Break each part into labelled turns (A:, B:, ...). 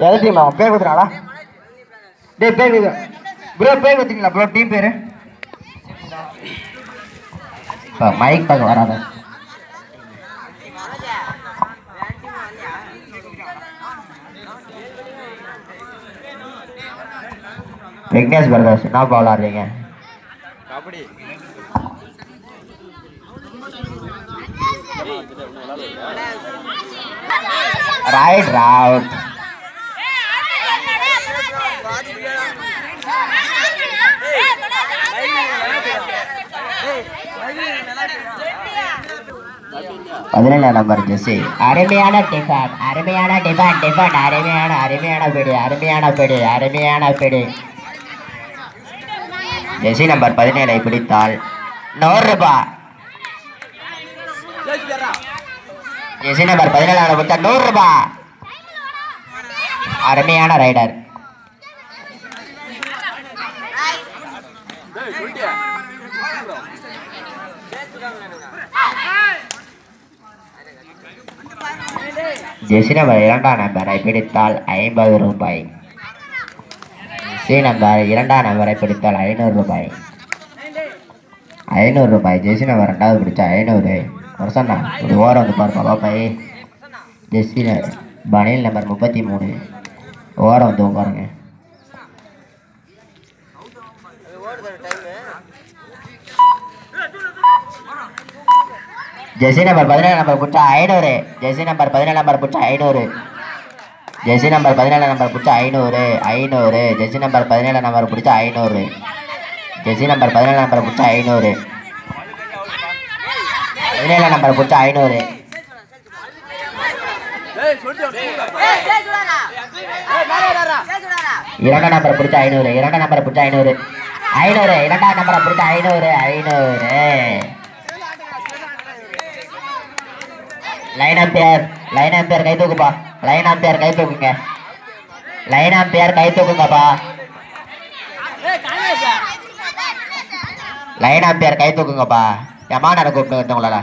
A: எது டீம் அவன் பேர் கொடுத்துறாங்களா? டேய் பேர் ப்ரோ பேர் கொடுத்தீங்களா ப்ரோ? டீம் பேர் மைக் பார்க்க வராத. விக்னேஷ் பிரதர்ஸ் என்ன பால் ஆடுறீங்க? ரைட் ரவுட். பதினேழாம் நம்பர் ஜெஸ்ஸி. அருமையான டிஃபன், அருமையான டிஃபன், டிஃபன் அருமையான அருமையான பிடி, அருமையான பிடி, அருமையான பிடி. ஜெஸ்ஸி நம்பர் 17 பிடித்தால் 100 ரூபாய். ஜெஸ்ஸி நம்பர் 17 பிடித்தா 100 ரூபாய். அருமையான ரைடர். ஜெஸ்ஸி நம்பர் 2 நம்பரை பிடித்தால் 50 ரூபாய். ஜெஸ்ஸி நம்பர் 2 நம்பரை பிடித்தால் 500 ரூபாய். 500 ரூபாய். ஜெஸ்ஸி நம்பர் 2வது பிடிச்சா 500. வருஷம்ண்ணா ஒரு ஓரம் வந்து பாருப்பா பாப்பாய். ஜெஸ்ஸி பனியல் நம்பர் 33 ஓரம் வந்து உட்காருங்க. ஜெஸ்ஸி நம்பர் 17 நம்பர் பிடிச்சா 500. ஜெஸ்ஸி நம்பர் 17 நம்பர் பிடிச்சா 500. ஜெஸ்ஸி நம்பர் 17 நம்பர் பிடிச்சா 500. 500. ஜெஸ்ஸி நம்பர் 17 நம்பர் பிடிச்சா 500. ஜெஸ்ஸி நம்பர் 17 நம்பர் பிடிச்சா 500. 17 நம்பர் பிடிச்சா 500. 2 நம்பர் பிடிச்சா 500. 2 நம்பர் பிடிச்சா 500. 500. 2 நம்பரை பிடிச்சா 500. 500. லைன் அம்பையர், லைன் அம்பையர் கை தூக்குப்பா. லைன் அம்பையர் கை தூக்குங்க. லைன் அம்பையர் கை தூக்குங்கப்பா. லைன் அம்பையர் கை தூக்குங்கப்பா. எமான கூப்பிட்டு வந்தவங்களா?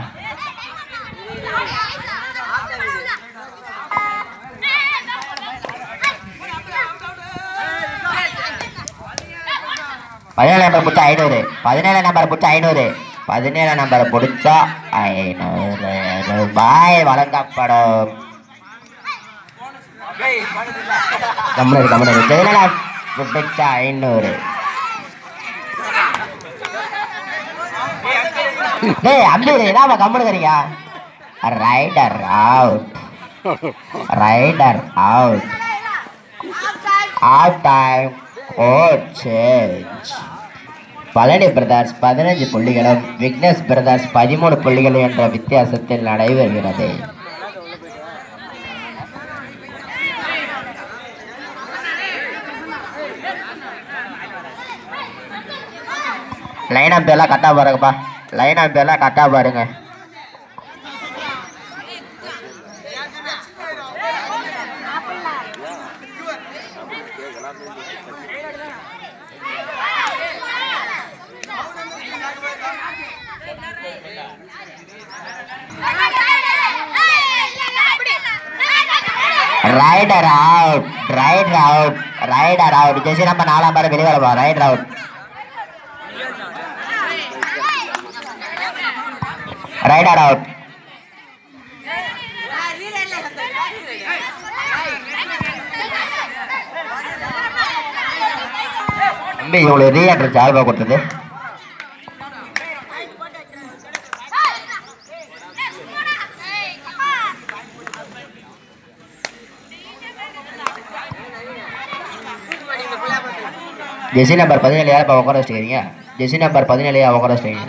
A: பதினேழு நம்பர் பிடிச்சா 500. 17 நம்பர் பிடிச்சா 500. 17 நம்பர் பிடிச்சா 500 ரூபாய் வழங்கப்படும். கம்முனு கம்முனு. 17 பிடிச்சா 500. டேய் அம்பீர் என்னப்பா கம்முனுக்கிறீங்க? Raider out. Raider out. Half time court change. Palani brothers 15 புள்ளிகளும் விக்னேஷ் பிரதர்ஸ் 13 புள்ளிகளும் என்ற வித்தியாசத்தில் நடைபெறுகிறது. லைன் அப் எல்லாம் கரெக்டாக பாருங்கப்பா. லைன் அப் எல்லாம் கரெக்டாக பாருங்க. Raider out. Raider out. Raider out. ஜெஸ்ஸி நம்பர் 4 நம்பர் வெளியே வரப்பா. Raider out. Raider out. தம்பி இவங்களுக்கு ரீஎன்ட்ரி சார்பாக கொடுத்தது. ஜெஸ்ஸி நம்பர் 17 யாரப்பா உட்கார வச்சுக்கிறீங்க? ஜெஸ்ஸி நம்பர் 17 உட்கார வச்சுக்கிறீங்க.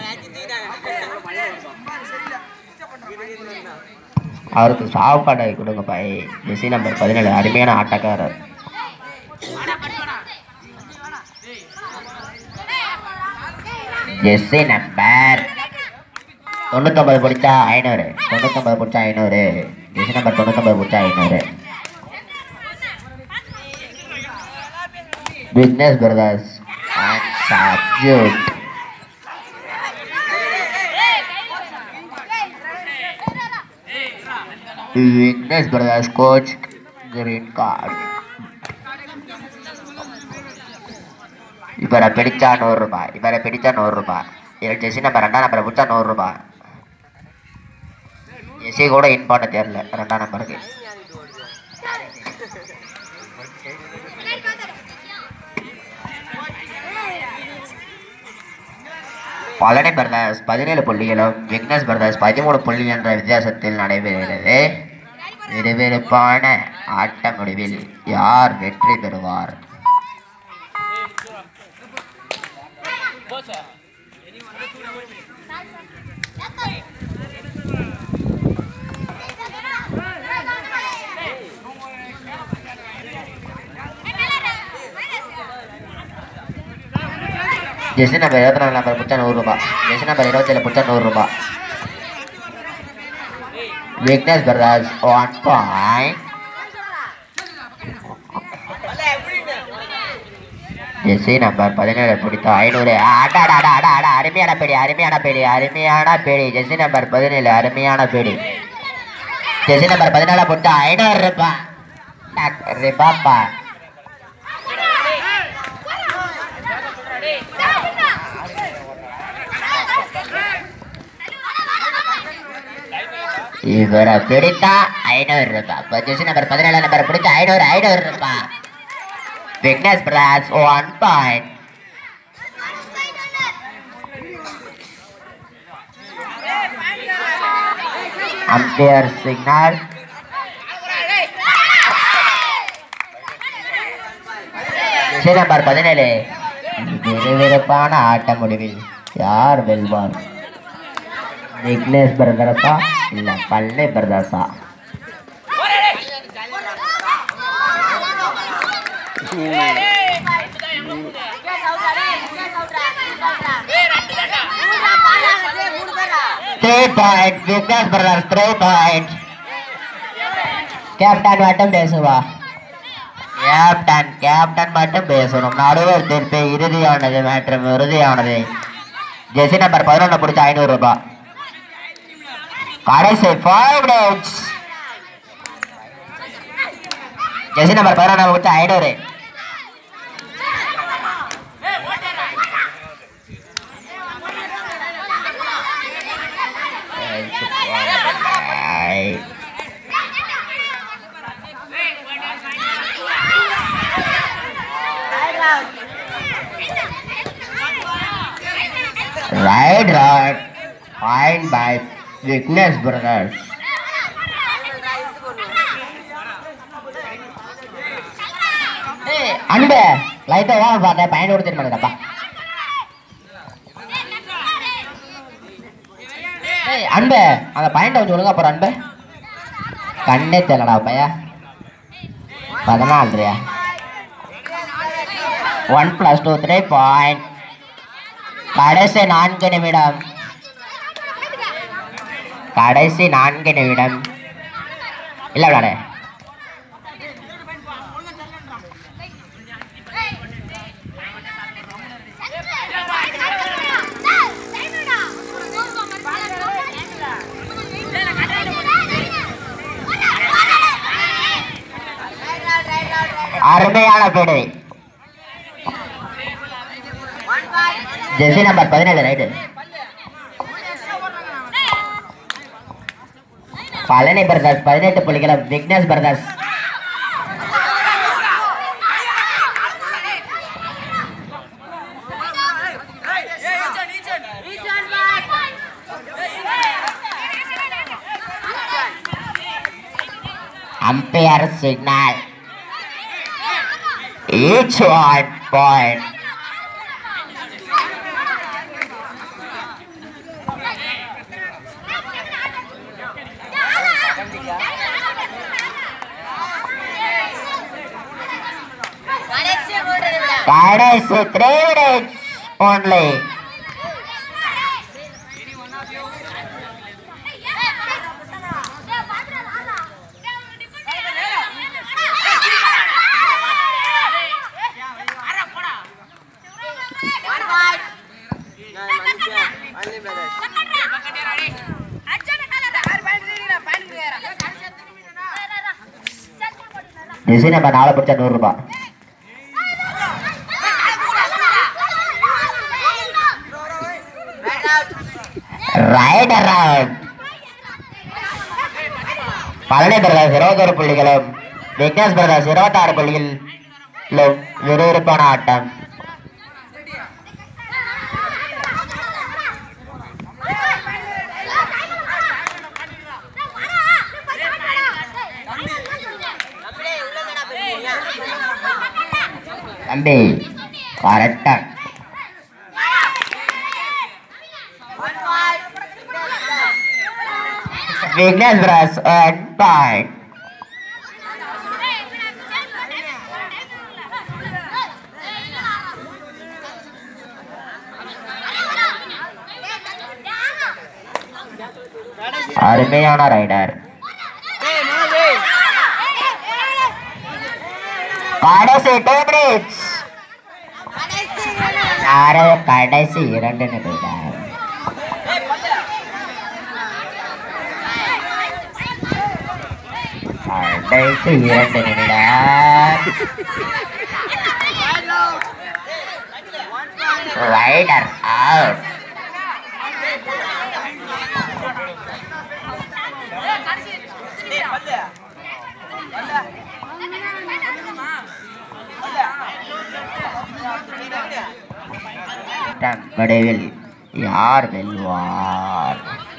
A: அவருக்கு சாப்பாடு கொடுங்கப்பா. ஜெஸ்ஸி நம்பர் 17 அருமையான ஆட்டக்காரர். ஜெஸ்ஸி நம்பர் 99 பிடிச்சா 500. 99 பிடிச்சா 500. ஜெஸ்ஸி நம்பர் 99 பிடிச்சா 500. Vigness Brothers and Sajid. Vigness Brothers coach green card. இவரை பிடிச்சா 100 ரூபாய். இவரை பிடிச்சா 100 ரூபாய். ஜெர்சி நம்பர் 2ஆம் நம்பரை பிடிச்சா 100 ரூபாய். ஜெர்சி கூட இன் பண்ண தெரியல 2ஆம் நம்பருக்கு. பழனி பிரதர்ஸ் 17 புள்ளிகளும் விக்னேஷ் பிரதர்ஸ் 13 புள்ளி என்ற வித்தியாசத்தில் நடைபெறுகிறது. விறுவிறுப்பான ஆட்ட முடிவில் யார் வெற்றி பெறுவார்? ஜெர்சி நம்பர் 24 நம்பர் பிடிச்சா 100 ரூபாய். ஜெர்சி நம்பர் 27 பிடிச்சா 100 ரூபாய். Vignesh brothers 1 point. Jersey number 17 பிடித்த 500. அருமையான பேடி அருமையான பேடி அருமையான பேடி. ஜெர்சி நம்பர் 17 அருமையான பேடி. ஜெர்சி நம்பர் 14 பிடித்த 500 ரூபாய். ரிபாப்பா இவரை பிடித்தா 500 ரூபாய். ஜெர்சி நம்பர் 17 நம்பர் பிடிச்ச 500 ரூபாய். Vignesh brothers 1 point. Umpire signal. Jersey number 17 விறுவிறுப்பான ஆட்ட முடிவில் யார் வெல்வார்? விக்னேஷ் பிரதர்ஸா இல்ல பழனி பிரதர்ஸா? Vignesh brothers 3 point. கேப்டன் மட்டும் பேசுவா. கேப்டன் மட்டும் பேசணும். நடுவர் தீர்ப்பு இறுதியானது மற்றும் இறுதியானது. ஜெர்சி நம்பர் 11 பிடிச்ச 500 ரூபாய். கடைசி 5 மினிட்ஸ். ஜெர்சி நம்பர் 11 பிடிச்ச 500. Right rod point by Vighnesh Brothers. அன்பே லைட்டா வா பாட்ட பையன் ஓடி திரும்படப்பா. ஏய் அன்பே அந்த பையன் கொஞ்சம் ஒழுங்கா போற அன்பே. கண்ணே தெரியலடா பையா. 14 1 + 2 3 பாயிண்ட். கடைசி 4 நிமிடம். கடைசி 4 நிமிடம். இல்ல விளையாட அருமையான பேடு. Jersey number 17 right. Palani brothers 18 புள்ளிகளும் Vignesh brothers umpire signal each 1 point. கடைசி 3 minutes only. ஜெர்சி நம்பர் 4 பிடிச்சா 100 ரூபாய். Rider out. பழனி பிரதர்ஸ் 21 புள்ளிகளும் விக்னேஷ் பிரதர்ஸ் 26 புள்ளிகளிலும் விறுவிறுப்பான ஆட்டம். தம்பி கரெக்டா விக்னேஷ் பிரதர்ஸ் பாயிண்ட். அருமையான ரைடர். கடைசி 2 minutes. கடைசி 2 நிமிடம். கடைசி 2 நிமிடம். Raider out. முடிவில் யார் வெல்வார்?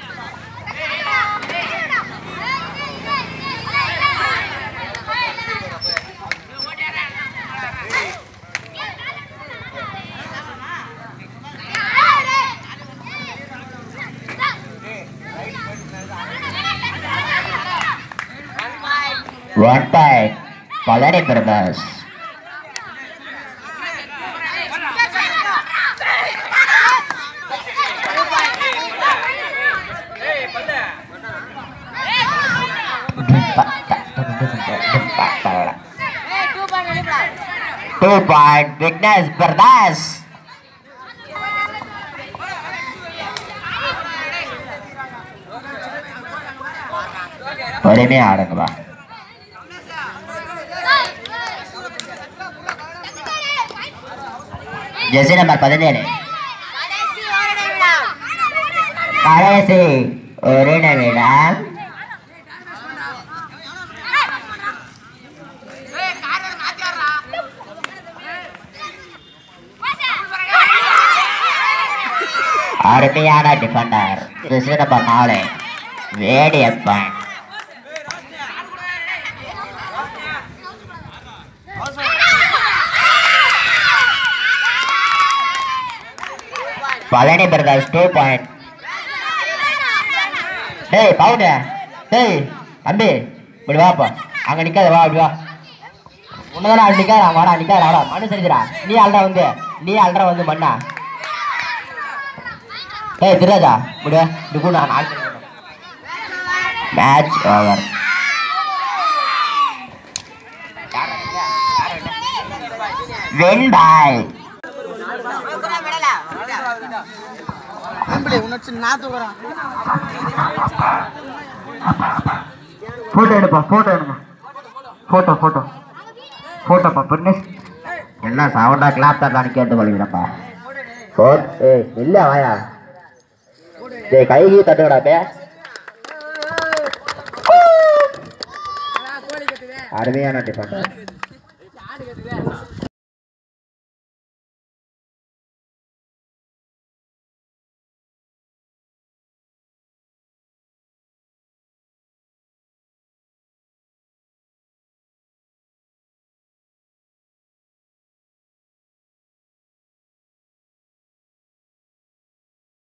A: One point, Pallani Brothers. Two point, Vignesh Brothers. பொறுமையா ஆடுங்கப்பா. Jersey number 17. கடைசி 1 நிமிடம். அருமையான defender jersey number 4 Vediyappan. Palani brothers 2 point. டேய் பவுன், டேய் தம்பி இப்படி வாப்பா. அங்க நிக்காத, வா அப்படி வா. உன்னதான ஆள் நிக்காத, வாடா நிக்காத வாடா. மண்ணு சரிக்கிறா, நீ அல்ற வந்து மண்ணா. ஏய் திராஜா இப்படி வா. இப்படி கூட நான் மேட்ச் ஓவர். வின் பாய். போட்டோ எடுப்பா, போட்டோ எடுங்க. போட்டோப்பா பிரினேஷ். எல்லாம் சவுண்டா கிளாப் தான் கேட்டு கொள்கிறப்பா. இல்ல வாயா, கைகி தட்டுடா பே. அருமையான டிஃபெண்டர்.